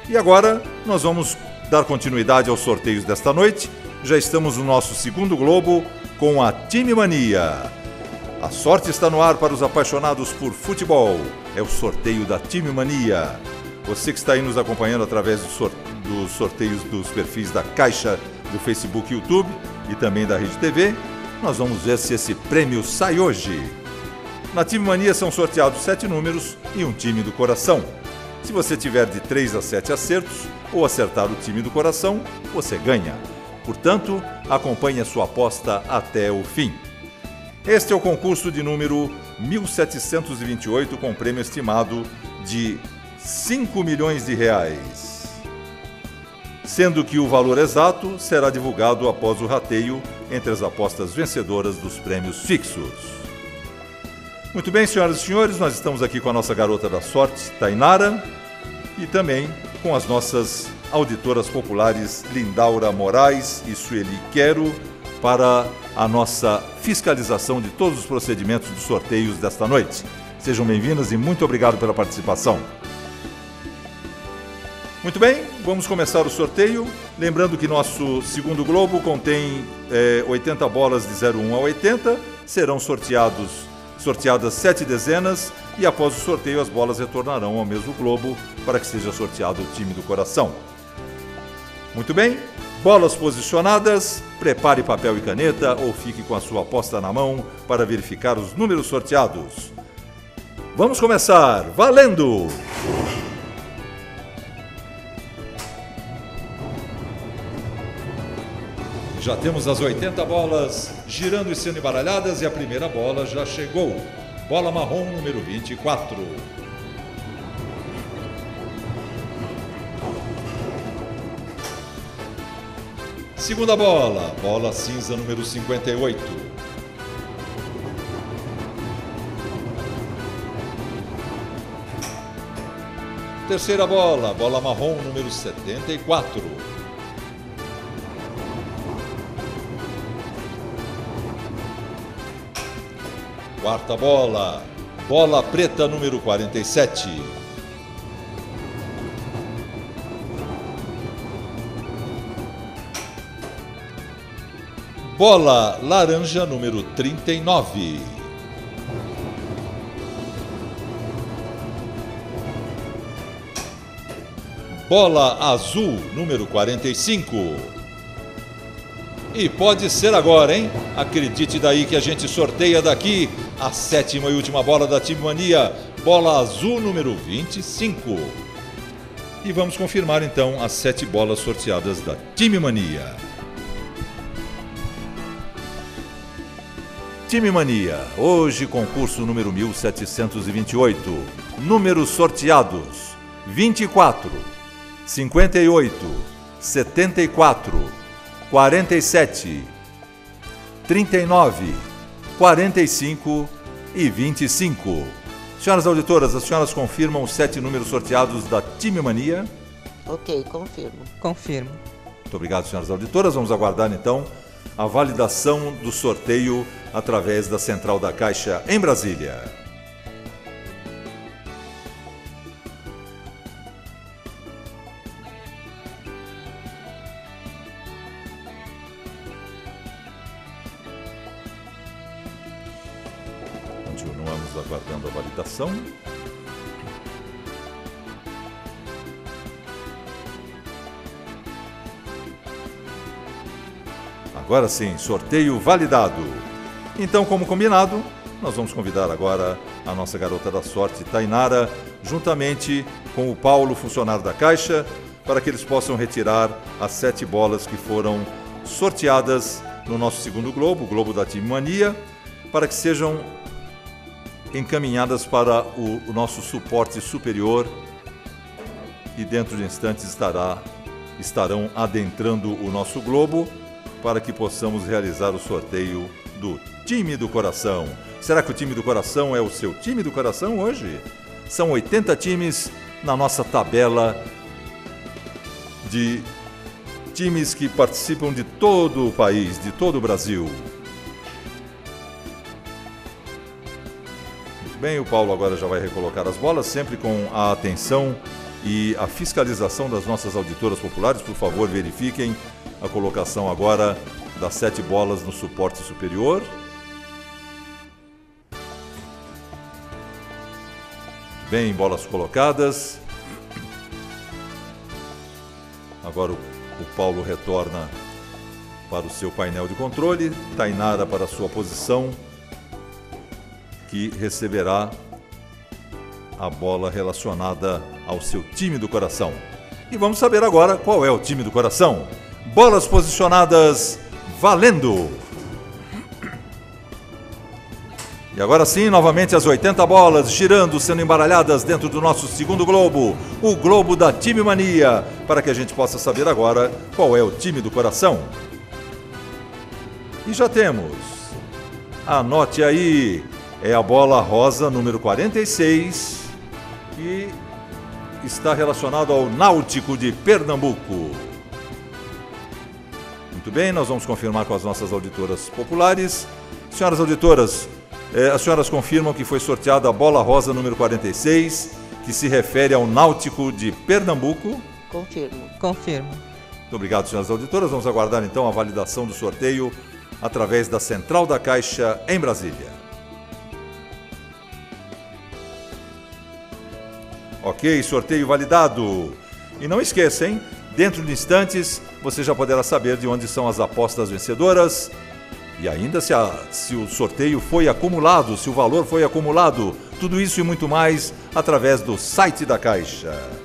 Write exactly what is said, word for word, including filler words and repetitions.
E agora nós vamos dar continuidade aos sorteios desta noite. Já estamos no nosso segundo globo com a Time Mania. A sorte está no ar para os apaixonados por futebol. É o sorteio da Time Mania. Você que está aí nos acompanhando através do sor- dos sorteios dos perfis da Caixa, do Facebook e YouTube e também da Rede T V, nós vamos ver se esse prêmio sai hoje. Na Time Mania são sorteados sete números e um time do coração. Se você tiver de três a sete acertos ou acertar o time do coração, você ganha. Portanto, acompanhe a sua aposta até o fim. Este é o concurso de número mil setecentos e vinte e oito com prêmio estimado de cinco milhões de reais. Sendo que o valor exato será divulgado após o rateio entre as apostas vencedoras dos prêmios fixos. Muito bem, senhoras e senhores, nós estamos aqui com a nossa garota da sorte, Tainara, e também com as nossas auditoras populares Lindaura Moraes e Sueli Quero para a nossa fiscalização de todos os procedimentos dos sorteios desta noite. Sejam bem-vindas e muito obrigado pela participação. Muito bem, vamos começar o sorteio. Lembrando que nosso segundo globo contém é, oitenta bolas de zero um a oitenta, serão sorteados, sorteadas sete dezenas e após o sorteio as bolas retornarão ao mesmo globo para que seja sorteado o time do coração. Muito bem, bolas posicionadas, prepare papel e caneta ou fique com a sua aposta na mão para verificar os números sorteados. Vamos começar, valendo! Já temos as oitenta bolas girando e sendo embaralhadas e a primeira bola já chegou. Bola marrom número vinte e quatro. Segunda bola, bola cinza número cinquenta e oito. Terceira bola, bola marrom número setenta e quatro. Quarta bola, bola preta número quarenta e sete. Bola laranja número trinta e nove. Bola azul número quarenta e cinco. E pode ser agora, hein? Acredite daí que a gente sorteia daqui a sétima e última bola da Time Mania, bola azul número vinte e cinco. E vamos confirmar então as sete bolas sorteadas da Time Mania. Time Mania, hoje concurso número mil setecentos e vinte e oito. Números sorteados: vinte e quatro, cinquenta e oito, setenta e quatro, quarenta e sete, trinta e nove, quarenta e cinco e vinte e cinco. Senhoras auditoras, as senhoras confirmam os sete números sorteados da Time Mania? Ok, confirmo. Confirmo. Muito obrigado, senhoras auditoras. Vamos aguardar então a validação do sorteio através da Central da Caixa em Brasília. Continuamos aguardando a validação. Agora sim, sorteio validado. Então, como combinado, nós vamos convidar agora a nossa garota da sorte, Tainara, juntamente com o Paulo, funcionário da Caixa, para que eles possam retirar as sete bolas que foram sorteadas no nosso segundo globo, o globo da Time Mania, para que sejam encaminhadas para o, o nosso suporte superior e dentro de instantes estará, estarão adentrando o nosso globo para que possamos realizar o sorteio do time do coração. Será que o time do coração é o seu time do coração hoje? São oitenta times na nossa tabela de times que participam de todo o país, de todo o Brasil. Muito bem, o Paulo agora já vai recolocar as bolas, sempre com a atenção e a fiscalização das nossas auditoras populares. Por favor, verifiquem a colocação agora das sete bolas no suporte superior. Bem, bolas colocadas. Agora o, o Paulo retorna para o seu painel de controle. Tainara para a sua posição, que receberá a bola relacionada ao seu time do coração. E vamos saber agora qual é o time do coração. Bolas posicionadas, valendo! E agora sim, novamente as oitenta bolas girando, sendo embaralhadas dentro do nosso segundo globo, o globo da Time Mania, para que a gente possa saber agora qual é o time do coração. E já temos. Anote aí, é a bola rosa número quarenta e seis, que está relacionado ao Náutico de Pernambuco. Muito bem, nós vamos confirmar com as nossas auditoras populares. Senhoras auditoras, eh, as senhoras confirmam que foi sorteada a bola rosa número quarenta e seis, que se refere ao Náutico de Pernambuco? Confirmo. Confirmo. Muito obrigado, senhoras auditoras. Vamos aguardar então a validação do sorteio através da Central da Caixa em Brasília. Ok, sorteio validado. E não esqueça, hein? Dentro de instantes, você já poderá saber de onde são as apostas vencedoras e ainda se, a, se o sorteio foi acumulado, se o valor foi acumulado. Tudo isso e muito mais através do site da Caixa.